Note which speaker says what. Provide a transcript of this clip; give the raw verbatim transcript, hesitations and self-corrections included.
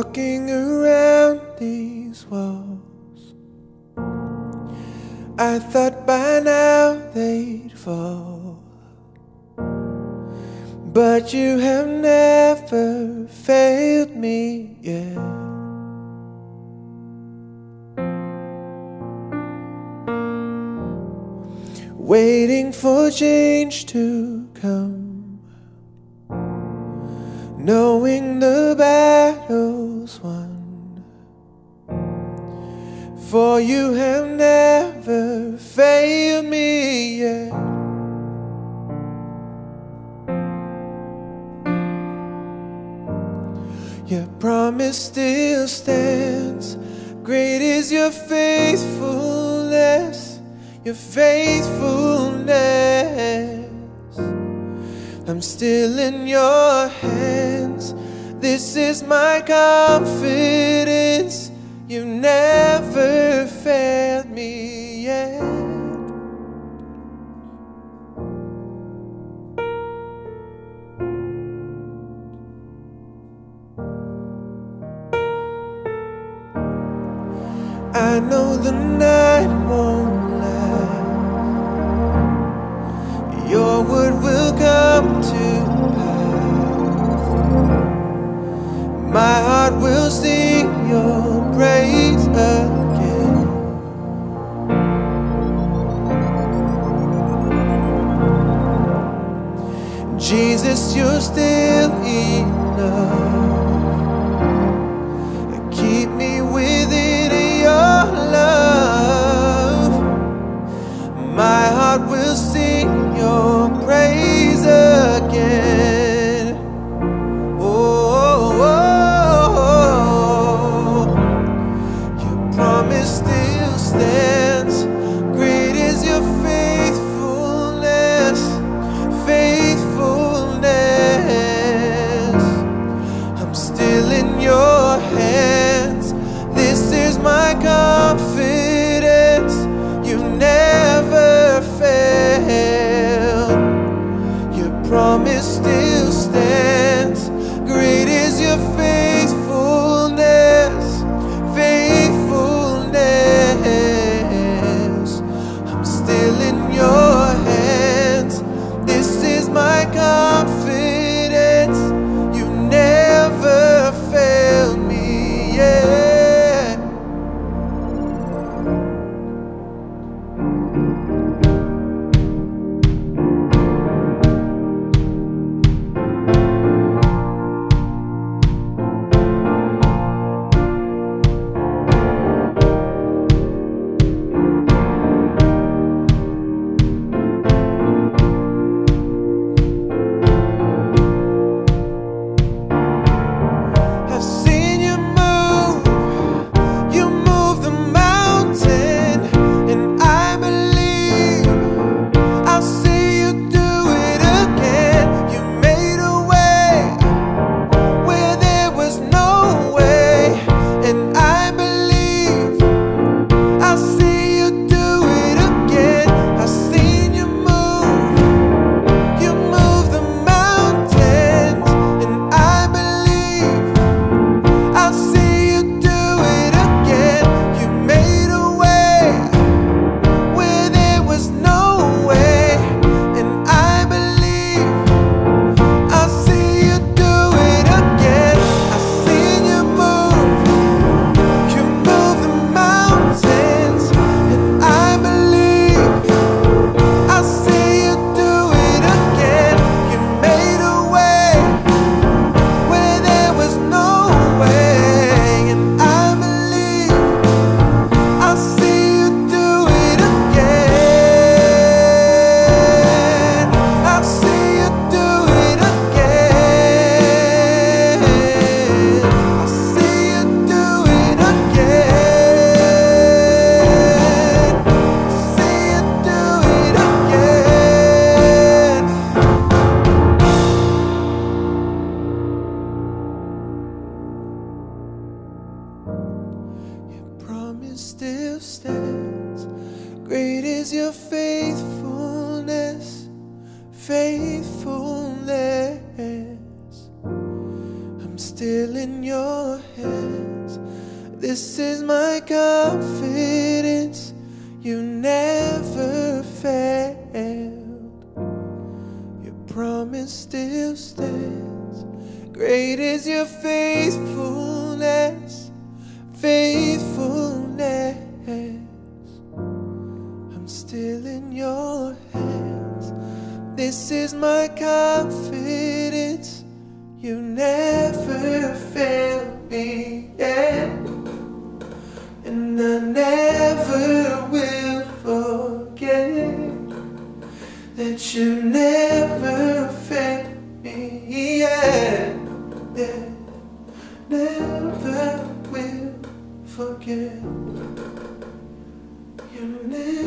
Speaker 1: walking around these walls. I thought by now they'd fall, but you have never failed me yet. Waiting for change to come, knowing the battle's won, for you have never failed me yet. Your promise still stands. Great is your faithfulness, your faithfulness. I'm still in your hands. This is my confidence. You never failed me yet. I know the night won't last. Your word will come to pass. My heart will sing your praise again. Jesus, you're still enough. Keep me within your love. My heart will sing your praise again. Oh, oh, oh, oh. Your promise still stands. Great is your faithfulness, faithfulness. I'm still in your hands. This is my confidence. You never fail. Your promise still stands. Great is your faithfulness, faithfulness. I'm still in your hands. This is my confidence. You never failed me yet. Still stands. Great is your faithfulness, faithfulness. I'm still still in your hands. This is my confidence, you never failed. Your promise still stands. Great is your faithfulness, faithfulness. I'm still in your hands. This is my confidence, you never failed me yet, and I never will forget that you never failed me yet, yeah. Never will forget you never